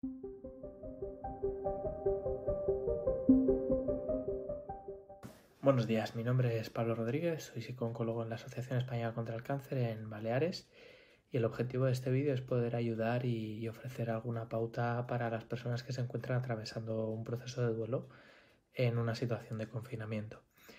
Buenos días, mi nombre es Pablo Rodríguez, soy psicooncólogo en la Asociación Española contra el Cáncer en Baleares y el objetivo de este vídeo es poder ayudar y ofrecer alguna pauta para las personas que se encuentran atravesando un proceso de duelo en una situación de confinamiento.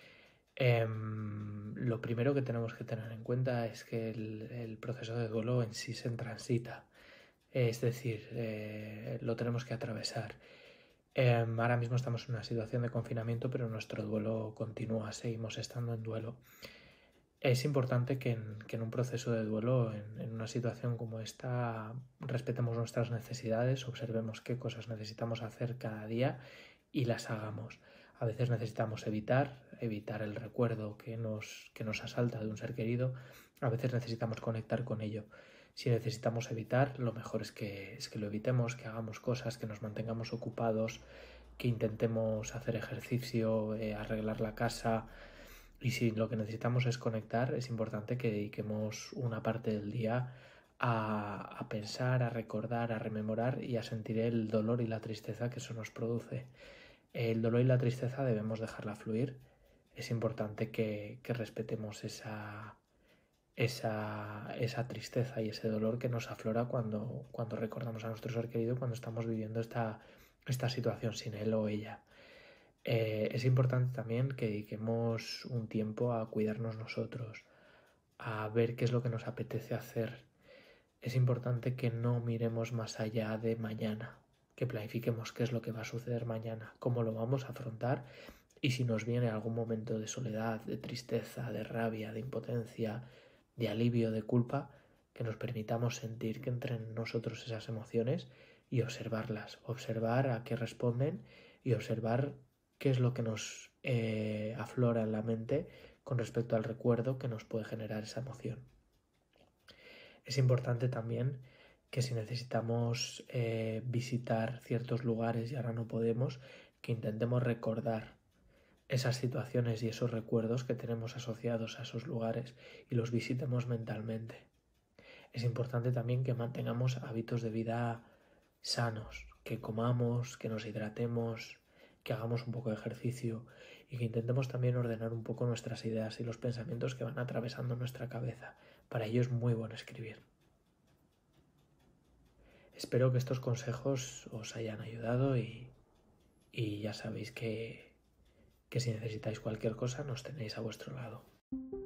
Lo primero que tenemos que tener en cuenta es que el proceso de duelo en sí se transita, es decir, lo tenemos que atravesar. Ahora mismo estamos en una situación de confinamiento, pero nuestro duelo continúa, seguimos estando en duelo. Es importante que en un proceso de duelo, en una situación como esta, respetemos nuestras necesidades, observemos qué cosas necesitamos hacer cada día y las hagamos. A veces necesitamos evitar el recuerdo que nos asalta de un ser querido, a veces necesitamos conectar con ello. Si necesitamos evitar, lo mejor es que lo evitemos, que hagamos cosas, que nos mantengamos ocupados, que intentemos hacer ejercicio, arreglar la casa. Y si lo que necesitamos es conectar, es importante que dediquemos una parte del día a pensar, a recordar, a rememorar y a sentir el dolor y la tristeza que eso nos produce. El dolor y la tristeza debemos dejarla fluir. Es importante que respetemos esa tristeza y ese dolor que nos aflora cuando recordamos a nuestro ser querido, cuando estamos viviendo esta situación sin él o ella. Es importante también que dediquemos un tiempo a cuidarnos nosotros, a ver qué es lo que nos apetece hacer. Es importante que no miremos más allá de mañana, que planifiquemos qué es lo que va a suceder mañana, cómo lo vamos a afrontar y si nos viene algún momento de soledad, de tristeza, de rabia, de impotencia, de alivio, de culpa, que nos permitamos sentir que entren en nosotros esas emociones y observarlas, observar a qué responden y observar qué es lo que nos aflora en la mente con respecto al recuerdo que nos puede generar esa emoción. Es importante también que si necesitamos visitar ciertos lugares y ahora no podemos, que intentemos recordar esas situaciones y esos recuerdos que tenemos asociados a esos lugares y los visitemos mentalmente. Es importante también que mantengamos hábitos de vida sanos, que comamos, que nos hidratemos, que hagamos un poco de ejercicio y que intentemos también ordenar un poco nuestras ideas y los pensamientos que van atravesando nuestra cabeza. Para ello es muy bueno escribir. Espero que estos consejos os hayan ayudado y ya sabéis que si necesitáis cualquier cosa nos tenéis a vuestro lado.